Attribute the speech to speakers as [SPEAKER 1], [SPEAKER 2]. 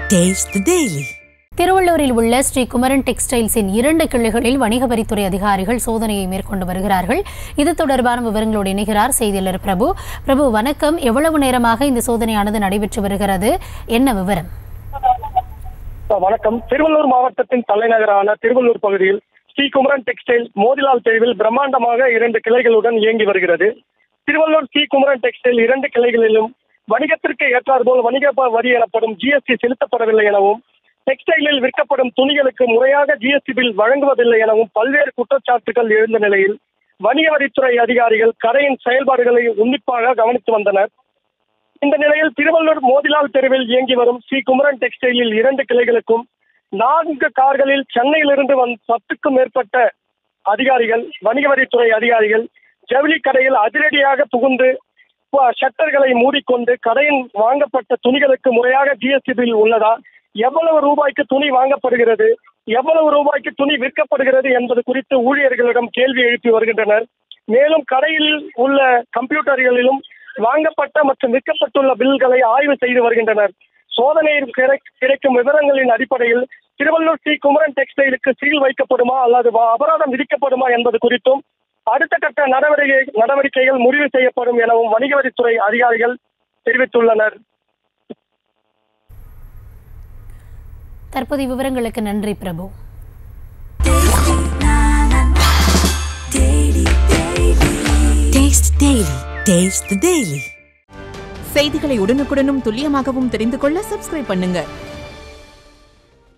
[SPEAKER 1] Taste the Daily.
[SPEAKER 2] திருவள்ளூரில் உள்ள ஸ்ரீ குமரன் டெக்ஸ்டைல்ஸின் 2 கிளைகளில் வணிக வரித்துறை அதிகாரிகள் சோதனையை மேற்கொண்டு வருகிறார்கள். இது தொடர்பான விவரங்களோடு இணைகிறார் செய்தியாளர் பிரபு. பிரபு, வணக்கம். எவ்வளவு நேரமாக இந்த சோதனையானது நடைபெற்று வருகிறது? என்ன விவரம்?
[SPEAKER 3] வணக்கம். திருவள்ளூர் மாவட்டத்தின் தலைநகரான திருவள்ளூர் பகுதியில் ஸ்ரீ குமரன் டெக்ஸ்டைல் மோதிலால் தெருவில் பிரம்மாண்டமாக 2 கிளைகளுடன் இயங்கி வருகிறது. திருவள்ளூர் ஸ்ரீ குமரன் டெக்ஸ்டைல் 2 கிளைகளிலும் வணிகத்திற்கு ஏற்றாற்போல் வணிக வரி எனப்படும் GST செலுத்தப்படவில்லை எனவும், டெக்ஸ்டைலில் விற்கப்படும் துணிகளுக்கு முறையாக GST பில் வழங்குவதில்லை எனவும் பல்வேறு குற்றச்சாட்டுகள் எழுந்த நிலையில் வணிக வரித்துறை அதிகாரிகள் கடையின் செயல்பாடுகளை உன்னிப்பாக கவனித்து வந்தனர். இந்த நிலையில் திருவள்ளூர் மோதிலால் தெருவில் இயங்கி வரும் ஸ்ரீ குமரன் டெக்ஸ்டைலில் 2 கிளைகளுக்கும் 4 கார்களில் சென்னையிலிருந்து 10க்கும் மேற்பட்ட அதிகாரிகள், வணிக வரித்துறை அதிகாரிகள் ஜவுளி கடையில் அதிரடியாக புகுந்து ஷட்டர்களை மூடிக்கொண்டு கடையின் வாங்கப்பட்ட துணிகளுக்கு முறையாக GST பில் உள்ளதா, எவ்வளவு ரூபாய்க்கு துணி வாங்கப்படுகிறது, எவ்வளவு ரூபாய்க்கு துணி விற்கப்படுகிறது என்பது குறித்து ஊழியர்களிடம் கேள்வி எழுப்பி வருகின்றனர். மேலும் கடையில் உள்ள கம்ப்யூட்டர்களிலும் வாங்கப்பட்ட மற்றும் விற்கப்பட்டுள்ள பில்களை ஆய்வு செய்து வருகின்றனர். சோதனையில் கிடைக்கும் விவரங்களின் அடிப்படையில் திருவள்ளூர் ஸ்ரீ குமரன் டெக்ஸ்டைலுக்கு சீல் வைக்கப்படுமா அல்லது அபராதம் விதிக்கப்படுமா என்பது குறித்தும் அடுத்த கட்ட நடவடிக்கைகள் முடிவு செய்யப்படும் எனவும் வணிக வரித்துறை அதிகாரிகள் தெரிவித்துள்ளனர்.
[SPEAKER 2] தற்போதைய விவரங்களுக்கு நன்றி பிரபு.
[SPEAKER 1] Taste Daily. Taste the Daily.
[SPEAKER 4] செய்திகளை உடனுக்குடனும் துல்லியமாகவும் தெரிந்து கொள்ள சப்ஸ்கிரைப் பண்ணுங்க.